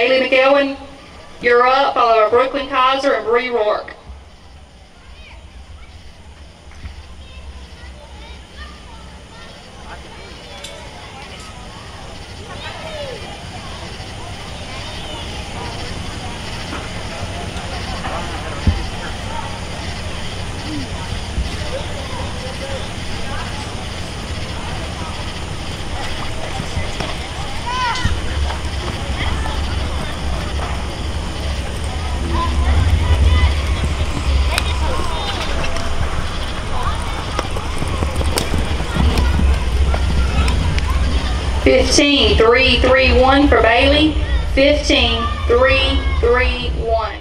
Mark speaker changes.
Speaker 1: Bailey McElwain, you're up, followed by Brooklyn Kaiser and Bree Rourke. (15-3-3-1) for Bailey. 15-3-3-1.